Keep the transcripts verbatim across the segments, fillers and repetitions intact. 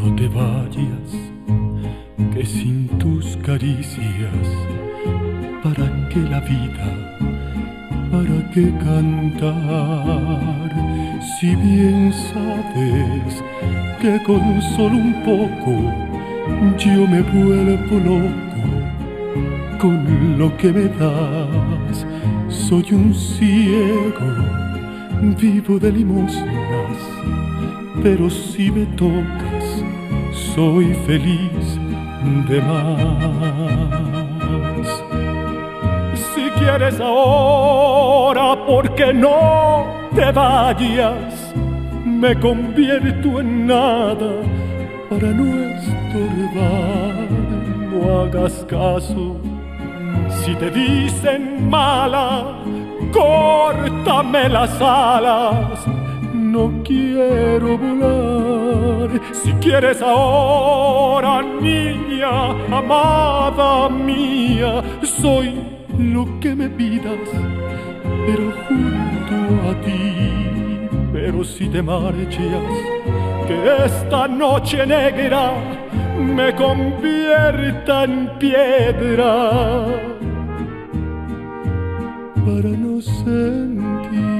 No te vayas, que sin tus caricias, ¿para qué la vida? ¿Para qué cantar? Si bien sabes que con solo un poco yo me vuelvo loco con lo que me das. Soy un ciego, vivo de limosnas, pero si me tocas soy feliz de más. Si quieres ahora, ¿por qué no te vayas? Me convierto en nada para no estorbar. No hagas caso si te dicen mala, córtame las alas. No quiero volar. Si quieres ahora, niña, amada mía, soy lo que me pidas, pero junto a ti. Pero si te marchas, que esta noche negra me convierta en piedra para no sentir.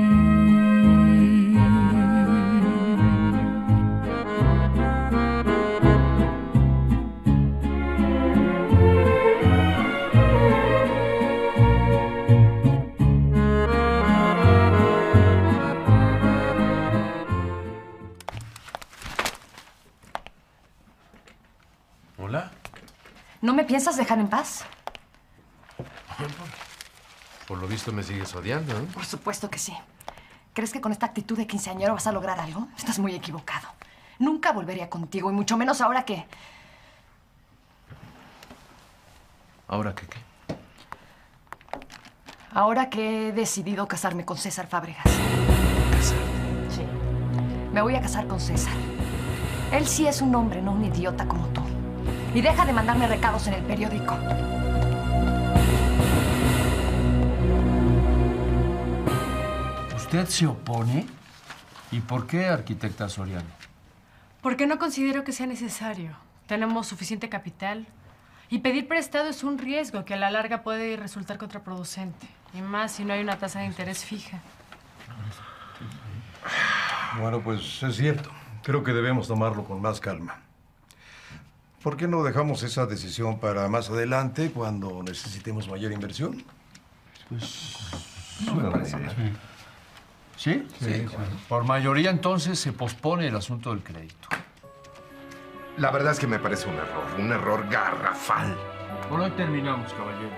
Hola. ¿No me piensas dejar en paz? Por lo visto me sigues odiando, ¿eh? Por supuesto que sí. ¿Crees que con esta actitud de quinceañero vas a lograr algo? Estás muy equivocado. Nunca volvería contigo, y mucho menos ahora que... ¿Ahora qué qué? Ahora que he decidido casarme con César Fábregas. ¿Casarte? Sí. Me voy a casar con César. Él sí es un hombre, no un idiota como tú. Y deja de mandarme recados en el periódico. ¿Usted se opone? ¿Y por qué, arquitecta Soriano? Porque no considero que sea necesario. Tenemos suficiente capital. Y pedir prestado es un riesgo que a la larga puede resultar contraproducente. Y más si no hay una tasa de interés fija. Bueno, pues es cierto. Creo que debemos tomarlo con más calma. ¿Por qué no dejamos esa decisión para más adelante, cuando necesitemos mayor inversión? Pues... no me parece bien. ¿Sí? Sí, sí. Bueno. Por mayoría, entonces, se pospone el asunto del crédito. La verdad es que me parece un error, un error garrafal. Por hoy terminamos, caballeros.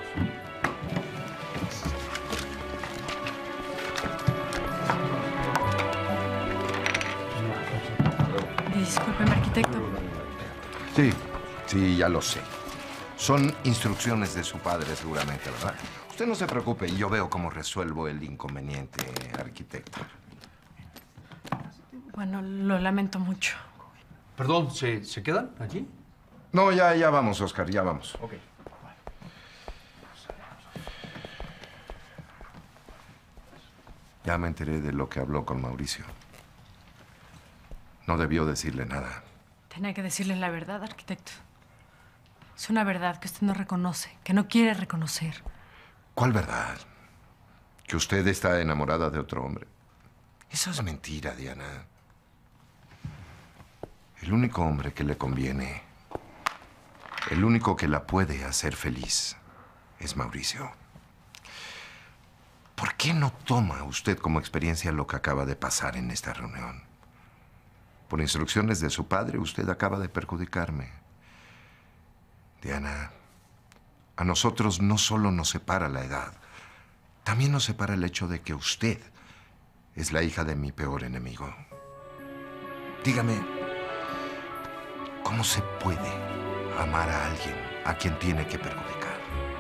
Discúlpeme, arquitecto. Sí, sí, ya lo sé. Son instrucciones de su padre, seguramente, ¿verdad? Usted no se preocupe, yo veo cómo resuelvo el inconveniente, arquitecto. Bueno, lo lamento mucho. Perdón, ¿se, ¿se quedan allí? No, ya, ya vamos, Oscar, ya vamos. Ok. Ya me enteré de lo que habló con Mauricio. No debió decirle nada. Tenía que decirle la verdad, arquitecto. Es una verdad que usted no reconoce, que no quiere reconocer. ¿Cuál verdad? ¿Que usted está enamorada de otro hombre? Eso es mentira, Diana. El único hombre que le conviene, el único que la puede hacer feliz, es Mauricio. ¿Por qué no toma usted como experiencia lo que acaba de pasar en esta reunión? Por instrucciones de su padre, usted acaba de perjudicarme. Diana, a nosotros no solo nos separa la edad, también nos separa el hecho de que usted es la hija de mi peor enemigo. Dígame, ¿cómo se puede amar a alguien a quien tiene que perjudicar?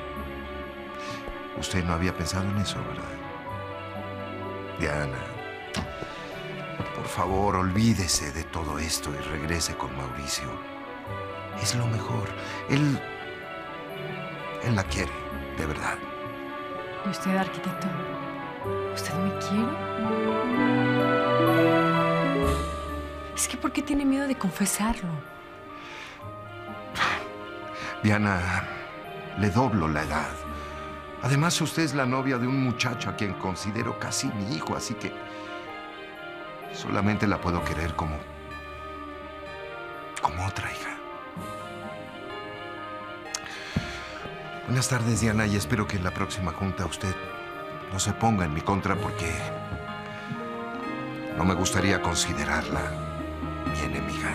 Usted no había pensado en eso, ¿verdad? Diana, por favor, olvídese de todo esto y regrese con Mauricio. Es lo mejor. Él... Él la quiere, de verdad. ¿Y usted, arquitecto? ¿Usted me quiere? Es que, ¿por qué tiene miedo de confesarlo? Diana, le doblo la edad. Además, usted es la novia de un muchacho a quien considero casi mi hijo, así que solamente la puedo querer como... como otra hija. Buenas tardes, Diana, y espero que en la próxima junta usted no se ponga en mi contra porque no me gustaría considerarla mi enemiga.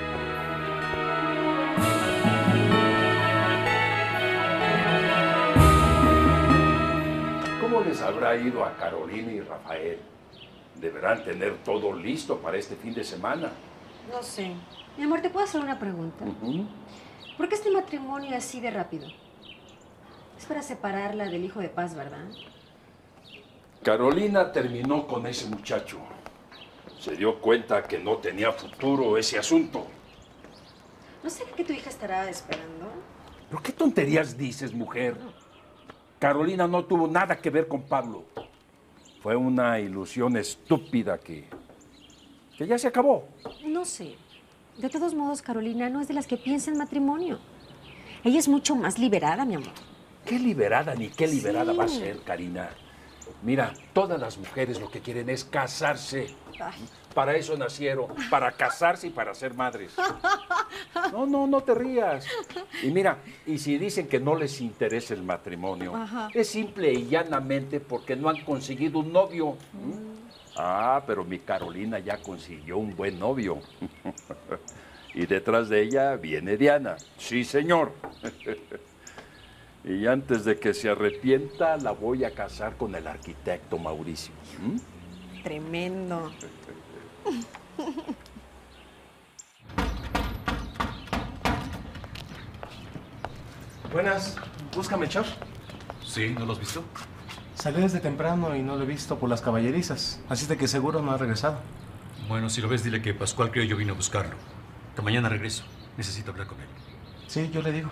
¿Cómo les habrá ido a Carolina y Rafael? Deberán tener todo listo para este fin de semana. No sé. Mi amor, ¿te puedo hacer una pregunta? Uh-huh. ¿Por qué este matrimonio así de rápido? Es para separarla del hijo de Paz, ¿verdad? Carolina terminó con ese muchacho. Se dio cuenta que no tenía futuro ese asunto. ¿No será que tu hija estará esperando? ¿Pero qué tonterías dices, mujer? Carolina no tuvo nada que ver con Pablo. Fue una ilusión estúpida que, que ya se acabó. No sé. De todos modos, Carolina no es de las que piensa en matrimonio. Ella es mucho más liberada, mi amor. ¿Qué liberada ni qué liberada Sí. va a ser, Karina? Mira, todas las mujeres lo que quieren es casarse. Ay. Para eso nacieron, para casarse y para ser madres. No, no, no te rías. Y mira, y si dicen que no les interesa el matrimonio, Ajá. es simple y llanamente porque no han conseguido un novio. ¿Mm? Ah, pero mi Carolina ya consiguió un buen novio. Y detrás de ella viene Diana. Sí, señor. Y antes de que se arrepienta, la voy a casar con el arquitecto Mauricio. ¿Mm? Tremendo. Buenas, ¿busca Melchor? Sí, ¿no lo has visto? Salí desde temprano y no lo he visto por las caballerizas, así de que seguro no ha regresado. Bueno, si lo ves, dile que Pascual Criollo vino a buscarlo. Que mañana regreso. Necesito hablar con él. Sí, yo le digo.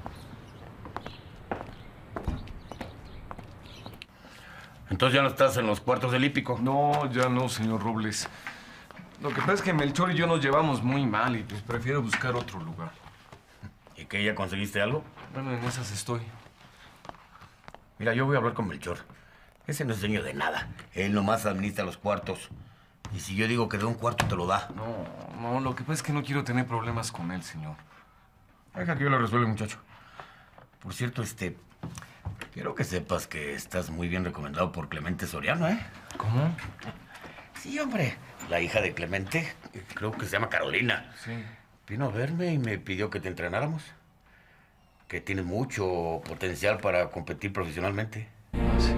Entonces ya no estás en los cuartos del hípico. No, ya no, señor Robles. Lo que pasa es que Melchor y yo nos llevamos muy mal y pues prefiero buscar otro lugar. ¿Y qué, ya conseguiste algo? Bueno, en esas estoy. Mira, yo voy a hablar con Melchor. Ese no es dueño de nada. Él nomás administra los cuartos. Y si yo digo que de un cuarto te lo da. No, no, lo que pasa es que no quiero tener problemas con él, señor. Deja que yo lo resuelva, muchacho. Por cierto, este... quiero que sepas que estás muy bien recomendado por Clemente Soriano, ¿eh? ¿Cómo? Sí, hombre. La hija de Clemente, creo que se llama Carolina. Sí. Vino a verme y me pidió que te entrenáramos. Que tienes mucho potencial para competir profesionalmente. ¿Ah, sí?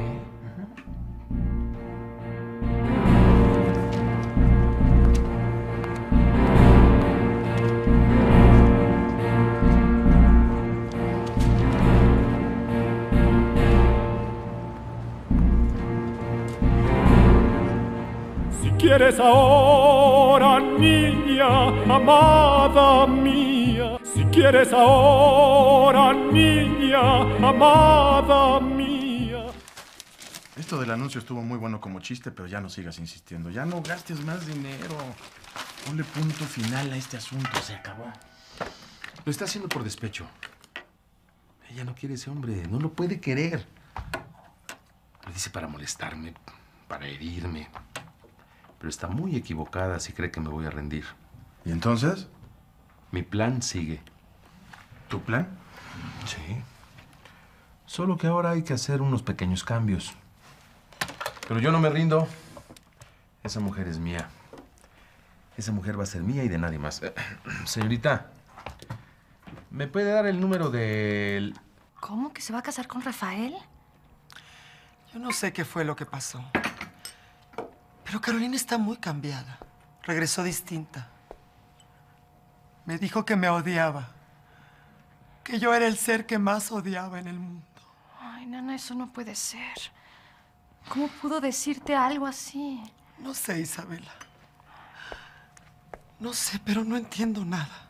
Si quieres ahora, niña, amada mía. Si quieres ahora, niña, amada mía. Esto del anuncio estuvo muy bueno como chiste, pero ya no sigas insistiendo. Ya no gastes más dinero. Ponle punto final a este asunto. Se acabó. Lo está haciendo por despecho. Ella no quiere ese hombre. No lo puede querer. Lo dice para molestarme, para herirme. Pero está muy equivocada si cree que me voy a rendir. ¿Y entonces? Mi plan sigue. ¿Tu plan? Sí. Solo que ahora hay que hacer unos pequeños cambios. Pero yo no me rindo. Esa mujer es mía. Esa mujer va a ser mía y de nadie más. Eh, señorita, ¿me puede dar el número del...? ¿Cómo? ¿Que se va a casar con Rafael? Yo no sé qué fue lo que pasó. Pero Carolina está muy cambiada. Regresó distinta. Me dijo que me odiaba. Que yo era el ser que más odiaba en el mundo. Ay, nana, eso no puede ser. ¿Cómo pudo decirte algo así? No sé, Isabela. No sé, pero no entiendo nada.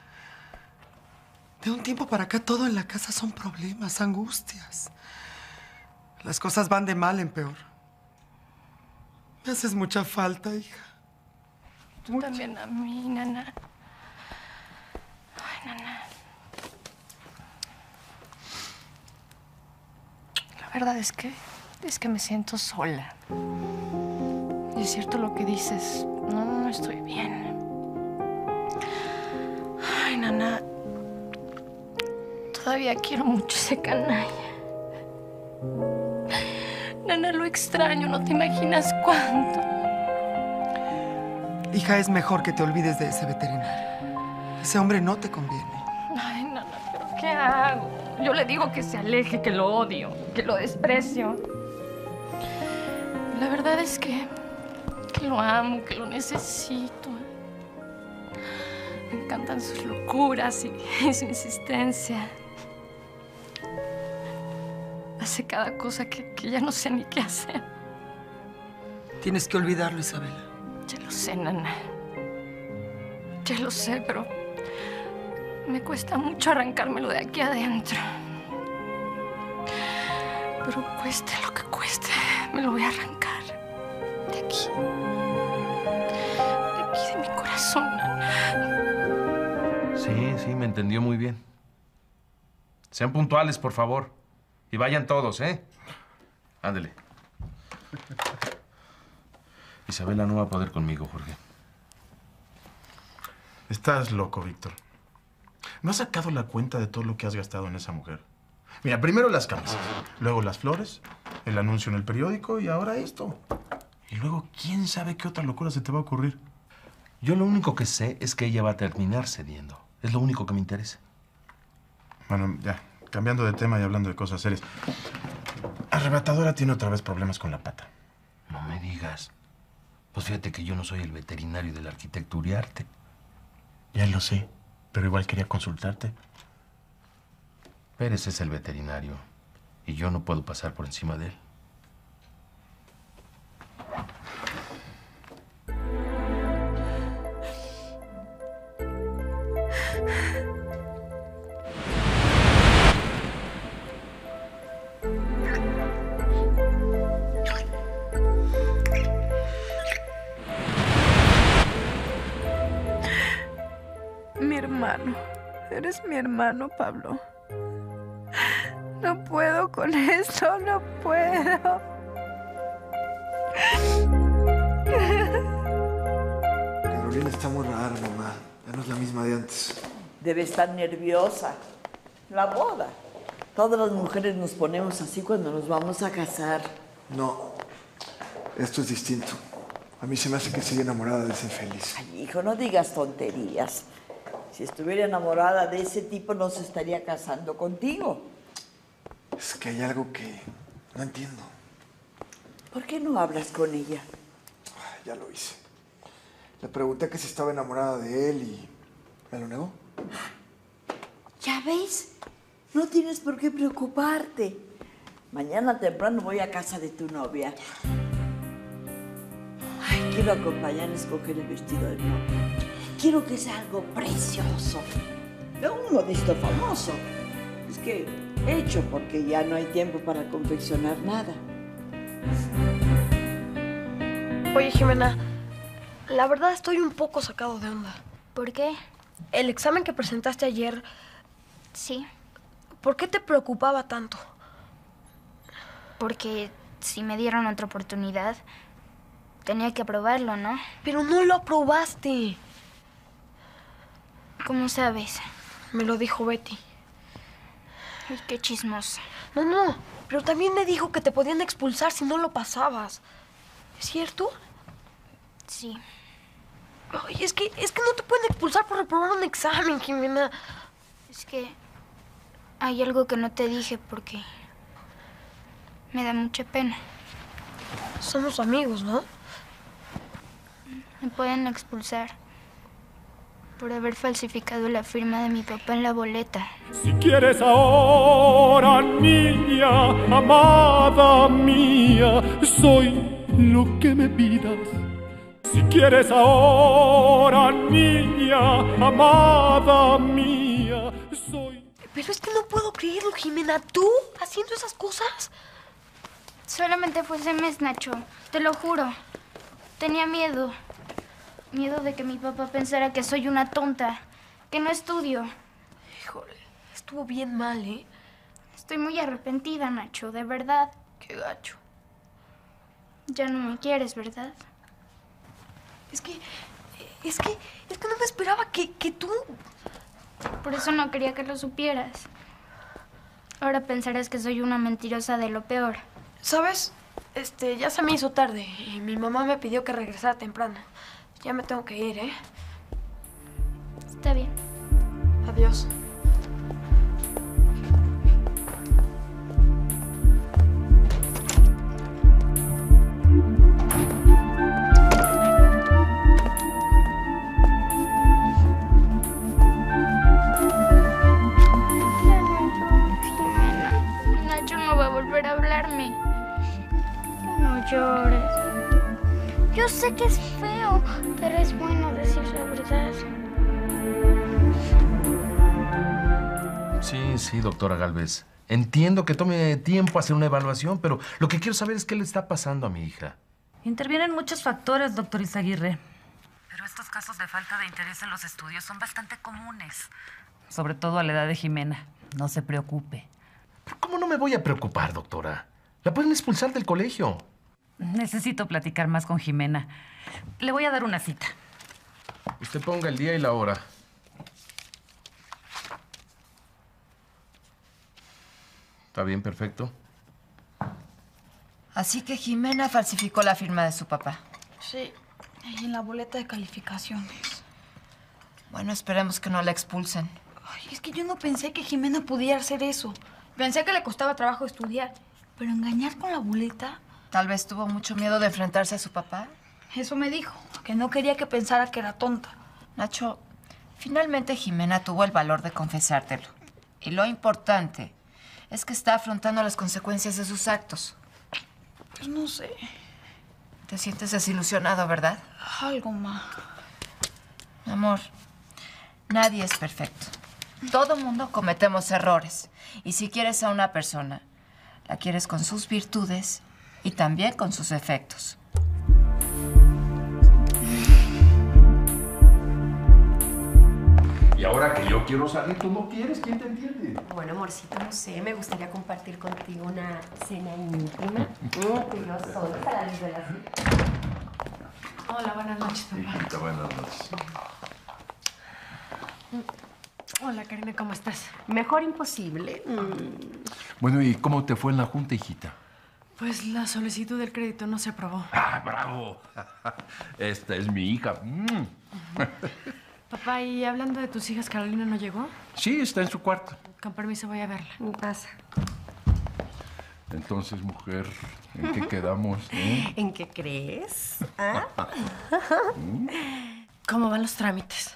De un tiempo para acá todo en la casa son problemas, angustias. Las cosas van de mal en peor. Me haces mucha falta, hija. Tú mucha. También a mí, nana. Ay, nana. La verdad es que, es que me siento sola. Y es cierto lo que dices. No, no estoy bien. Ay, Nana. Todavía quiero mucho ese canalla. Nana, lo extraño. No te imaginas cuánto. Hija, es mejor que te olvides de ese veterinario. Ese hombre no te conviene. Ay, Nana, ¿pero qué hago? Yo le digo que se aleje, que lo odio, que lo desprecio. La verdad es que, que lo amo, que lo necesito. Me encantan sus locuras y, y su insistencia. Hace cada cosa que, que ya no sé ni qué hacer. Tienes que olvidarlo, Isabela. Ya lo sé, Nana. Ya lo sé, pero me cuesta mucho arrancármelo de aquí adentro. Pero cueste lo que cueste, me lo voy a arrancar. De aquí. De aquí, de mi corazón, Nana. Sí, sí, me entendió muy bien. Sean puntuales, por favor. Y vayan todos, ¿eh? Ándele. Isabela no va a poder conmigo, Jorge. Estás loco, Víctor. ¿No has sacado la cuenta de todo lo que has gastado en esa mujer? Mira, primero las camisas, luego las flores, el anuncio en el periódico y ahora esto. Y luego, ¿quién sabe qué otra locura se te va a ocurrir? Yo lo único que sé es que ella va a terminar cediendo. Es lo único que me interesa. Bueno, ya, cambiando de tema y hablando de cosas serias. Arrebatadora tiene otra vez problemas con la pata. No me digas. Pues fíjate que yo no soy el veterinario del arquitecto Uriarte. Ya lo sé, pero igual quería consultarte. Pérez es el veterinario y yo no puedo pasar por encima de él. Mi hermano. Eres mi hermano, Pablo. No puedo con esto, no puedo. Carolina está muy rara, mamá. Ya no es la misma de antes. Debe estar nerviosa. La boda. Todas las mujeres nos ponemos así cuando nos vamos a casar. No, esto es distinto. A mí se me hace que sigue enamorada de ese infeliz. Ay, hijo, no digas tonterías. Si estuviera enamorada de ese tipo, no se estaría casando contigo. Es que hay algo que no entiendo. ¿Por qué no hablas con ella? Ay, ya lo hice. Le pregunté que si estaba enamorada de él y me lo negó. ¿Ya ves? No tienes por qué preocuparte. Mañana temprano voy a casa de tu novia. Ay, quiero acompañar a escoger el vestido de novia. Quiero que sea algo precioso. No un modisto famoso. Es que hecho porque ya no hay tiempo para confeccionar nada. Oye, Jimena, la verdad estoy un poco sacado de onda. ¿Por qué? El examen que presentaste ayer... Sí. ¿Por qué te preocupaba tanto? Porque si me dieron otra oportunidad, tenía que aprobarlo, ¿no? Pero no lo aprobaste. ¿Cómo sabes? Me lo dijo Betty. Ay, qué chismosa. No, no, pero también me dijo que te podían expulsar si no lo pasabas. ¿Es cierto? Sí. Ay, es que, es que no te pueden expulsar por reprobar un examen, Jimena. Es que hay algo que no te dije porque me da mucha pena. Somos amigos, ¿no? Me pueden expulsar por haber falsificado la firma de mi papá en la boleta. Si quieres ahora, niña, amada mía, soy lo que me pidas. Si quieres ahora, niña, amada mía, soy... Pero es que no puedo creerlo, Jimena. ¿Tú haciendo esas cosas? Solamente fue ese mes, Nacho. Te lo juro. Tenía miedo. Miedo de que mi papá pensara que soy una tonta, que no estudio. Híjole, estuvo bien mal, ¿eh? Estoy muy arrepentida, Nacho, de verdad. Qué gacho. Ya no me quieres, ¿verdad? Es que... Es que... Es que no me esperaba que, que tú... Por eso no quería que lo supieras. Ahora pensarás que soy una mentirosa de lo peor. ¿Sabes? Este, ya se me hizo tarde y mi mamá me pidió que regresara temprano. Ya me tengo que ir, ¿eh? Está bien. Adiós. Nacho no va a volver a hablarme. No llores. Yo sé que es feo, pero es bueno decir la verdad. Sí, sí, doctora Galvez. Entiendo que tome tiempo hacer una evaluación, pero lo que quiero saber es qué le está pasando a mi hija. Intervienen muchos factores, doctor Izaguirre. Pero estos casos de falta de interés en los estudios son bastante comunes. Sobre todo a la edad de Jimena. No se preocupe. ¿Cómo no me voy a preocupar, doctora? La pueden expulsar del colegio. Necesito platicar más con Jimena. Le voy a dar una cita. Usted ponga el día y la hora. Está bien, perfecto. Así que Jimena falsificó la firma de su papá. Sí, y en la boleta de calificaciones. Bueno, esperemos que no la expulsen. Ay, es que yo no pensé que Jimena pudiera hacer eso. Pensé que le costaba trabajo estudiar. Pero engañar con la boleta... Tal vez tuvo mucho miedo de enfrentarse a su papá. Eso me dijo, que no quería que pensara que era tonta. Nacho, finalmente Jimena tuvo el valor de confesártelo. Y lo importante es que está afrontando las consecuencias de sus actos. Pues no sé. Te sientes desilusionado, ¿verdad? Algo más. Mi amor, nadie es perfecto. Todo mundo cometemos errores. Y si quieres a una persona, la quieres con sus virtudes y también con sus defectos. Y ahora que yo quiero salir, tú no quieres. ¿Quién te entiende? Bueno, amorcito, no sé. Me gustaría compartir contigo una cena íntima. Mm, tú y yo solos a la luz de las... Hola, buenas noches, papá. Hijita, buenas noches. Hola, Karina, ¿cómo estás? Mejor imposible. Mm. Bueno, ¿y cómo te fue en la junta, hijita? Pues la solicitud del crédito no se aprobó. ¡Ah, bravo! Esta es mi hija. Mm. Papá, y hablando de tus hijas, ¿Carolina no llegó? Sí, está en su cuarto. Con permiso, voy a verla. Pasa. Entonces, mujer, ¿en qué quedamos? ¿Eh? ¿En qué crees? ¿Ah? ¿Cómo van los trámites?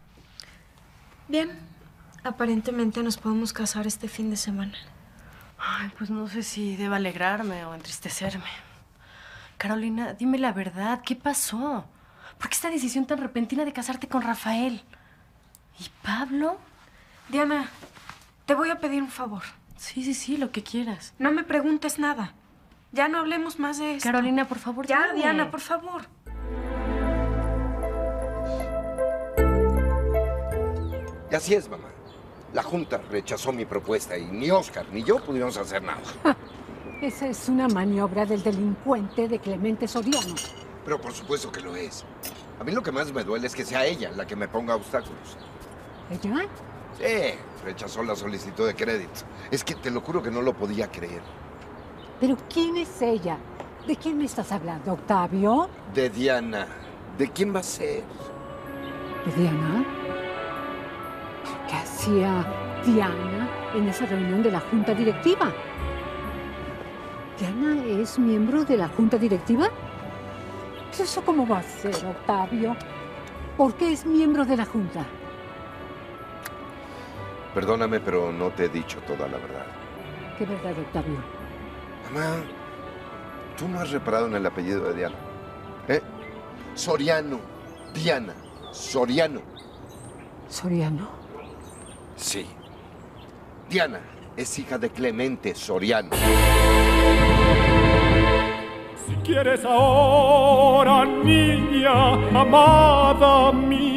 Bien. Aparentemente nos podemos casar este fin de semana. Ay, pues no sé si debo alegrarme o entristecerme. Carolina, dime la verdad. ¿Qué pasó? ¿Por qué esta decisión tan repentina de casarte con Rafael? ¿Y Pablo? Diana, te voy a pedir un favor. Sí, sí, sí, lo que quieras. No me preguntes nada. Ya no hablemos más de esto. Carolina, por favor, ya, dime. Diana, por favor. Y así es, mamá. La Junta rechazó mi propuesta y ni Oscar ni yo pudimos hacer nada. Esa es una maniobra del delincuente de Clemente Soriano. Pero por supuesto que lo es. A mí lo que más me duele es que sea ella la que me ponga obstáculos. ¿Ella? Sí, rechazó la solicitud de crédito. Es que te lo juro que no lo podía creer. ¿Pero quién es ella? ¿De quién me estás hablando, Octavio? De Diana. ¿De quién va a ser? ¿De Diana? ¿Qué hacía Diana en esa reunión de la Junta Directiva? ¿Diana es miembro de la Junta Directiva? ¿Eso cómo va a ser, Octavio? ¿Por qué es miembro de la Junta? Perdóname, pero no te he dicho toda la verdad. ¿Qué verdad, Octavio? Mamá, tú no has reparado en el apellido de Diana. ¿Eh? Soriano. Diana. Soriano. ¿Soriano? Sí. Diana es hija de Clemente Soriano. Si quieres ahora, niña, amada mía,